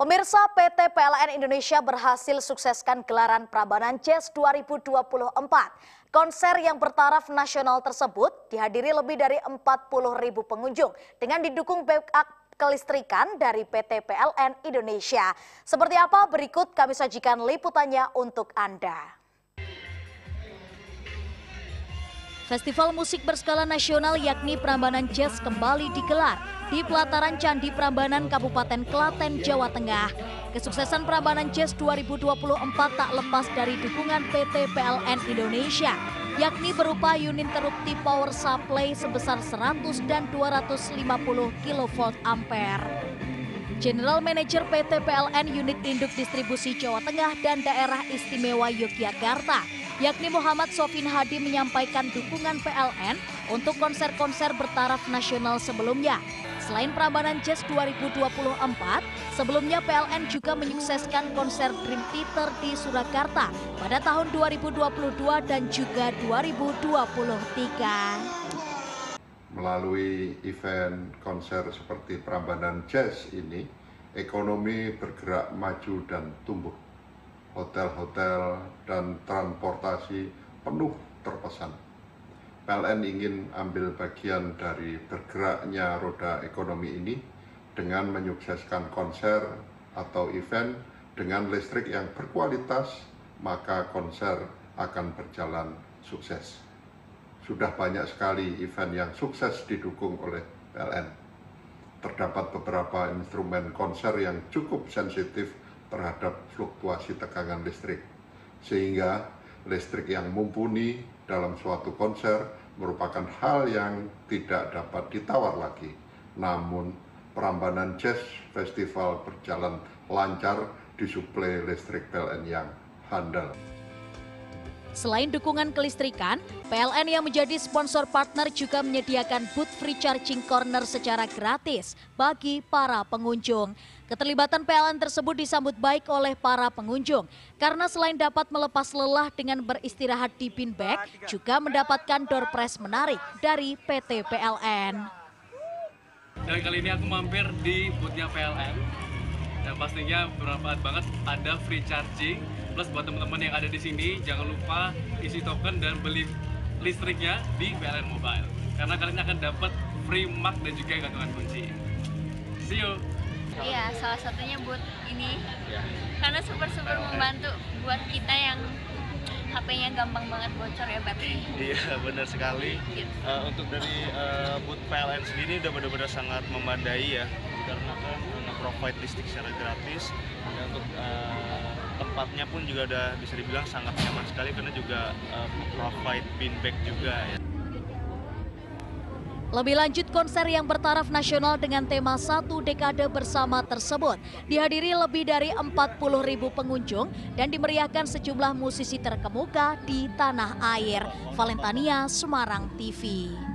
Pemirsa, PT PLN Indonesia berhasil sukseskan gelaran Prambanan Jazz 2024. Konser yang bertaraf nasional tersebut dihadiri lebih dari 40.000 pengunjung dengan didukung backup kelistrikan dari PT PLN Indonesia. Seperti apa? Berikut kami sajikan liputannya untuk Anda. Festival musik berskala nasional yakni Prambanan Jazz kembali digelar di pelataran Candi Prambanan Kabupaten Klaten, Jawa Tengah. Kesuksesan Prambanan Jazz 2024 tak lepas dari dukungan PT PLN Indonesia, yakni berupa uninterrupted power supply sebesar 100 dan 250 kV ampere. General Manager PT PLN Unit Induk Distribusi Jawa Tengah dan Daerah Istimewa Yogyakarta, yakni Muhammad Sofin Hadi menyampaikan dukungan PLN untuk konser-konser bertaraf nasional sebelumnya. Selain Prambanan Jazz 2024, sebelumnya PLN juga menyukseskan konser Dream Theater di Surakarta pada tahun 2022 dan juga 2023. Melalui event konser seperti Prambanan Jazz ini, ekonomi bergerak maju dan tumbuh. Hotel-hotel dan transportasi penuh terpesan. PLN ingin ambil bagian dari bergeraknya roda ekonomi ini dengan menyukseskan konser atau event dengan listrik yang berkualitas, maka konser akan berjalan sukses. Sudah banyak sekali event yang sukses didukung oleh PLN. Terdapat beberapa instrumen konser yang cukup sensitif terhadap fluktuasi tegangan listrik, sehingga listrik yang mumpuni dalam suatu konser merupakan hal yang tidak dapat ditawar lagi. Namun, Prambanan Jazz Festival berjalan lancar disuplai listrik PLN yang handal. Selain dukungan kelistrikan, PLN yang menjadi sponsor partner juga menyediakan booth free charging corner secara gratis bagi para pengunjung. Keterlibatan PLN tersebut disambut baik oleh para pengunjung karena selain dapat melepas lelah dengan beristirahat di beanbag, juga mendapatkan door prize menarik dari PT PLN. Dan kali ini aku mampir di boothnya PLN. Dan pastinya bermanfaat banget, ada free charging. Plus buat teman-teman yang ada di sini, jangan lupa isi token dan beli listriknya di PLN Mobile. Karena kalian akan dapat free mug dan juga gantungan kunci. See you! Iya, salah satunya buat ini. Karena super membantu buat kita yang HP-nya gampang banget bocor ya baterainya. Iya, benar sekali. Gitu. Untuk dari booth PLN sendiri udah benar-benar sangat memadai ya, karena kan provide listrik secara gratis. Dan untuk tempatnya pun juga udah bisa dibilang sangat nyaman sekali karena juga provide beanbag juga ya. Lebih lanjut, konser yang bertaraf nasional dengan tema Satu Dekade Bersama tersebut dihadiri lebih dari 40.000 pengunjung dan dimeriahkan sejumlah musisi terkemuka di tanah air. Valentania, Semarang TV.